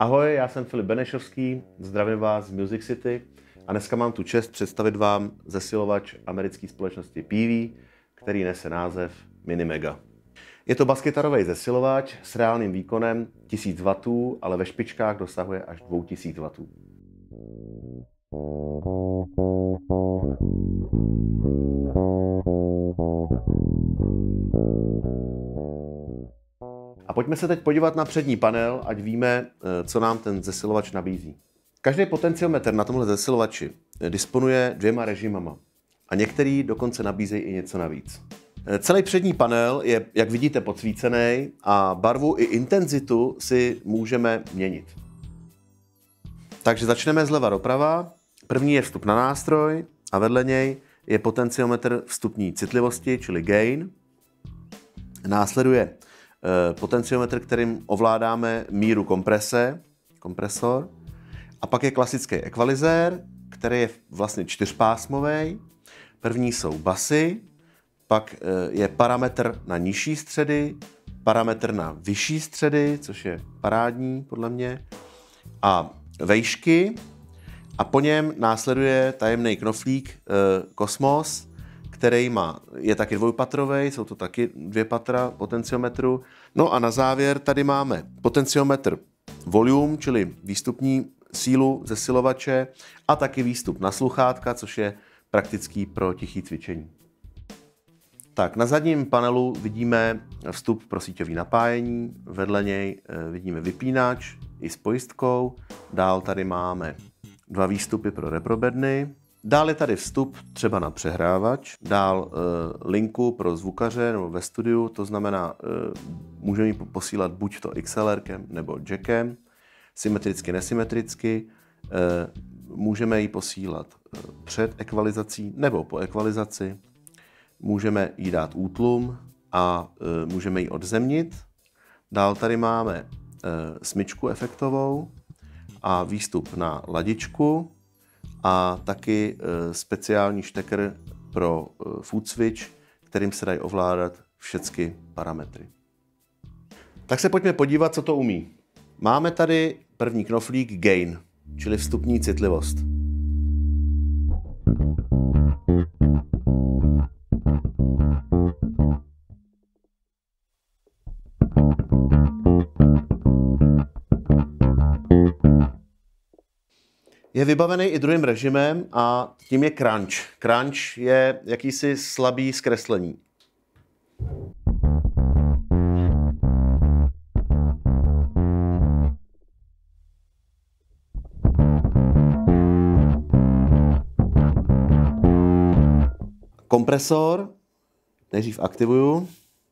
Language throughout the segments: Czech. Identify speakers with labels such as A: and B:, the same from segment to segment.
A: Ahoj, já jsem Filip Benešovský, zdravím vás z Music City a dneska mám tu čest představit vám zesilovač americké společnosti Peavey, který nese název Mini Mega. Je to baskytarový zesilovač s reálným výkonem 1000 W, ale ve špičkách dosahuje až 2000 W. A pojďme se teď podívat na přední panel, ať víme, co nám ten zesilovač nabízí. Každý potenciometr na tomhle zesilovači disponuje 2 režimama a některý dokonce nabízejí i něco navíc. Celý přední panel je, jak vidíte, podsvícený a barvu i intenzitu si můžeme měnit. Takže začneme zleva doprava. První je vstup na nástroj a vedle něj je potenciometr vstupní citlivosti, čili gain. Následuje potenciometr, kterým ovládáme míru kompresor. A pak je klasický ekvalizér, který je vlastně 4pásmový. První jsou basy, pak je parametr na nižší středy, parametr na vyšší středy, což je parádní podle mě, a vejšky. A po něm následuje tajemný knoflík Kosmos, který je taky dvojpatrový, jsou to taky 2 patra potenciometru. No a na závěr tady máme potenciometr volume, čili výstupní sílu zesilovače a taky výstup na sluchátka, což je praktický pro tiché cvičení. Tak, na zadním panelu vidíme vstup pro síťové napájení, vedle něj vidíme vypínač i s pojistkou, dál tady máme 2 výstupy pro reprobedny, dál je tady vstup třeba na přehrávač, dál linku pro zvukaře nebo ve studiu, to znamená, můžeme ji posílat buď to XLRkem nebo jackem, symetricky, nesymetricky, můžeme ji posílat před ekvalizací nebo po ekvalizaci, můžeme jí dát útlum a můžeme ji odzemnit. Dál tady máme smyčku efektovou a výstup na ladičku a taky speciální štekr pro foot switch, kterým se dají ovládat všechny parametry. Tak se pojďme podívat, co to umí. Máme tady první knoflík gain, čili vstupní citlivost. Je vybavený i druhým režimem a tím je crunch. Crunch je jakýsi slabý zkreslení. Kompresor, nejdřív aktivuju.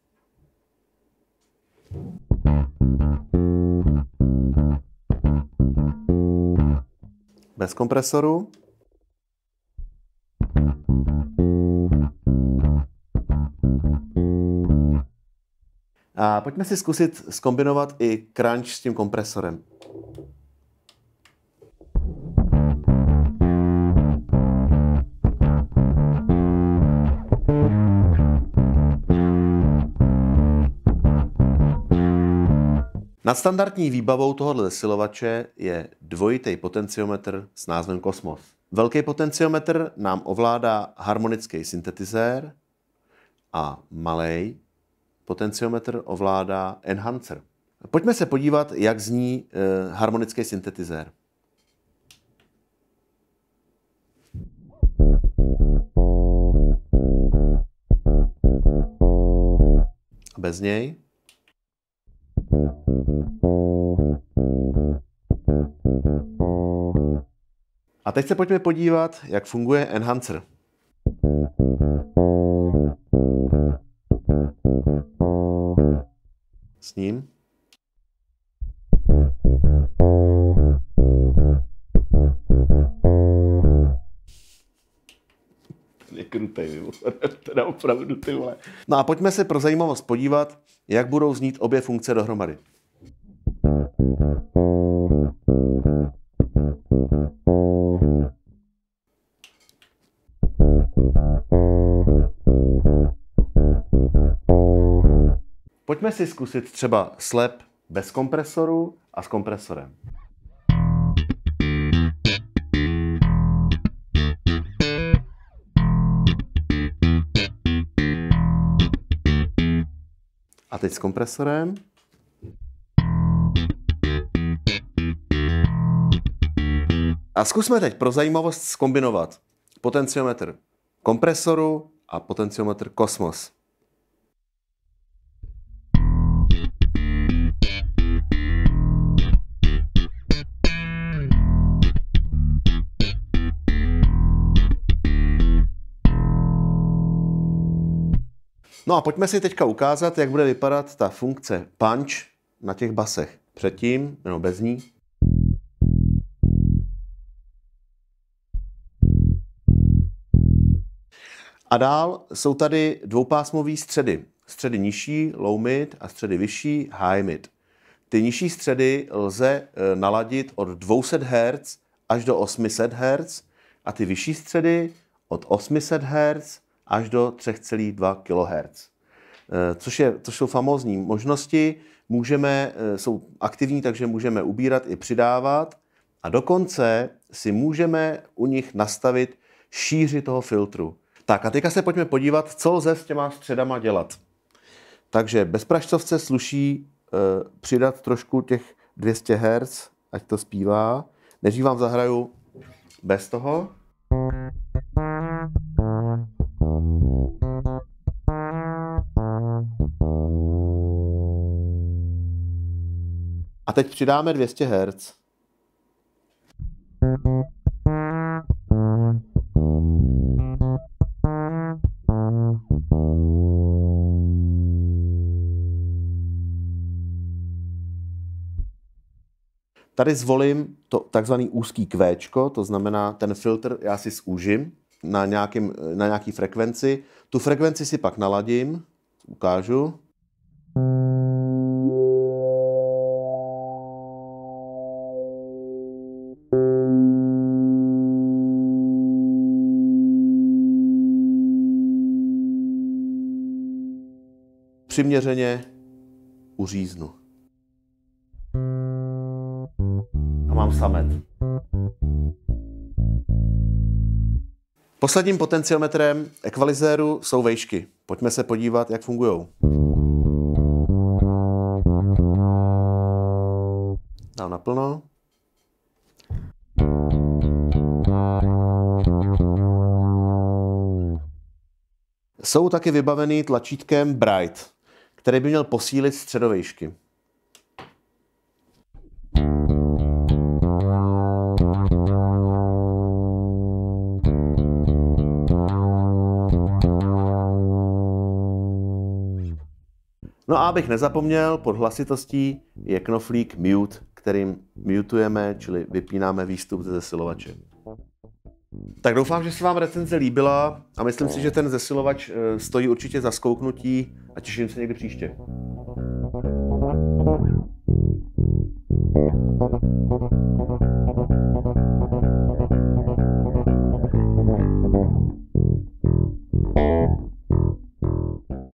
A: Bez kompresoru. A pojďme si zkusit zkombinovat i crunch s tím kompresorem. Nadstandardní výbavou tohoto zesilovače je dvojitý potenciometr s názvem Kosmos. Velký potenciometr nám ovládá harmonický syntetizér a malý potenciometr ovládá enhancer. Pojďme se podívat, jak zní harmonický syntetizér. Bez něj. A teď se pojďme podívat, jak funguje enhancer. S ním. Je krutej, teda opravdu, ty vole. No a pojďme se pro zajímavost podívat, jak budou znít obě funkce dohromady. Pojďme si zkusit třeba slep bez kompresoru a s kompresorem. A teď s kompresorem. A zkusme teď pro zajímavost zkombinovat potenciometr kompresoru a potenciometr Kosmos. No a pojďme si teďka ukázat, jak bude vypadat ta funkce punch na těch basech. Předtím, nebo bez ní. A dál jsou tady dvoupásmové středy. Středy nižší, low mid, a středy vyšší, high mid. Ty nižší středy lze naladit od 200 Hz až do 800 Hz a ty vyšší středy od 800 Hz až do 3,2 kHz. Což jsou famózní možnosti. Jsou aktivní, takže můžeme ubírat i přidávat a dokonce si můžeme u nich nastavit šíři toho filtru. Tak a teďka se pojďme podívat, co lze s těma středama dělat. Takže bez pražcovce sluší přidat trošku těch 200 Hz, ať to zpívá. Než vám zahraju bez toho. A teď přidáme 200 Hz. Tady zvolím to takzvaný úzký kvéčko, to znamená ten filtr já si zúžím na nějaký frekvenci. Tu frekvenci si pak naladím, ukážu. Přiměřeně uříznu. A mám samet. Posledním potenciometrem ekvalizéru jsou vejšky. Pojďme se podívat, jak fungují. Dám naplno. Jsou taky vybavený tlačítkem Bright, který by měl posílit středovejšky. No a abych nezapomněl, pod hlasitostí je knoflík Mute, kterým mutujeme, čili vypínáme výstup ze zesilovače. Tak doufám, že se vám recenze líbila a myslím si, že ten zesilovač stojí určitě za zkouknutí a těším se někdy příště.